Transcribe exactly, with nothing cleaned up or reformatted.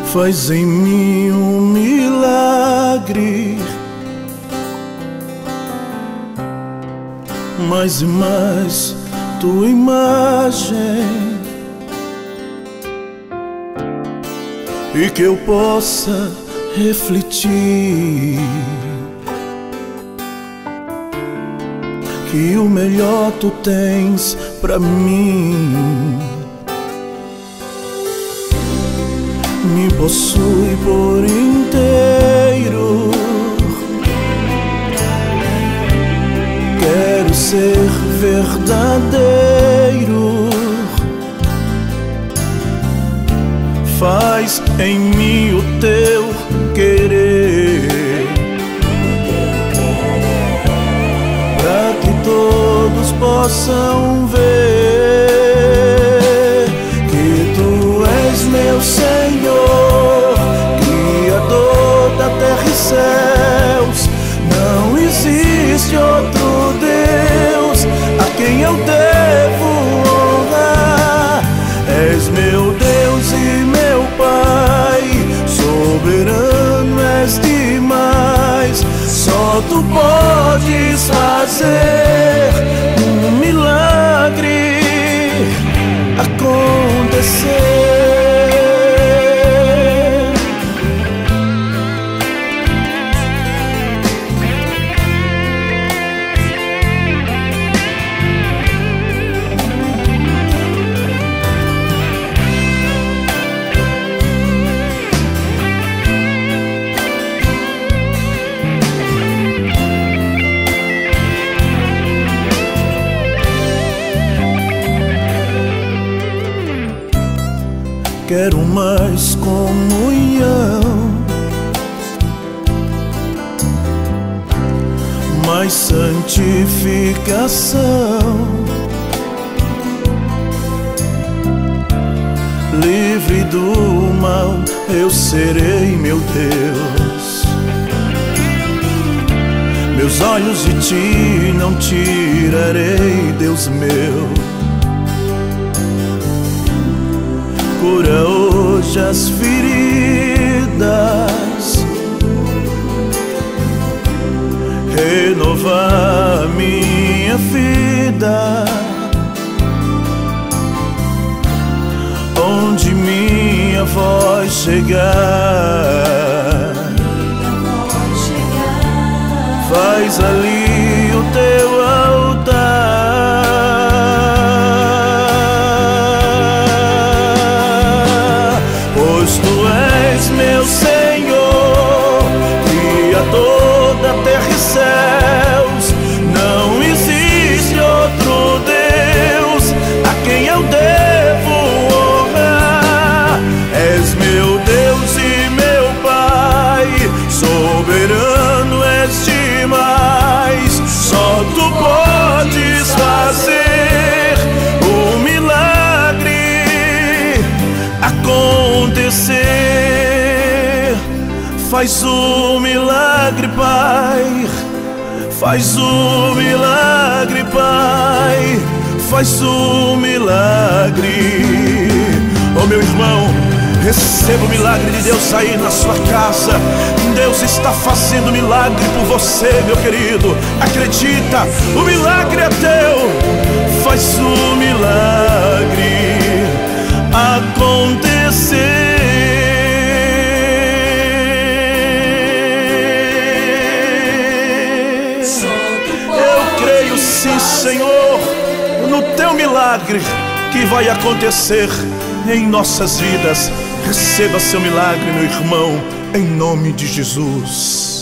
Faz em mim um milagre, mais e mais tua imagem, e que eu possa refletir que o melhor tu tens pra mim. Me possui por inteiro, quero ser verdadeiro. Faz em mim o teu querer, pra que todos possam ver que tu és meu Senhor, Criador da terra e céus. Não existe outro Deus a quem eu devo honrar. És meu Deus e meu Pai, soberano és demais. Só tu podes fazer um milagre acontecer. Quero mais comunhão, mais santificação. Livre do mal eu serei, meu Deus. Meus olhos de ti não tirarei, Deus meu. Cura hoje as feridas, renovar minha vida. Onde minha voz chegar, faz ali o teu altar. Tu és meu Senhor, Criador da terra e céus. Não existe outro Deus a quem eu devo honrar. És meu Deus e meu Pai, soberano és demais. Só tu podes fazer o milagre acontecer. Faz o milagre, Pai. Faz o milagre, Pai. Faz o milagre. Oh, meu irmão, receba o milagre de Deus aí na sua casa. Deus está fazendo milagre por você, meu querido. Acredita, o milagre é teu. Faz o milagre acontecer. Eu creio sim, Senhor, no teu milagre que vai acontecer em nossas vidas. Receba seu milagre, meu irmão, em nome de Jesus.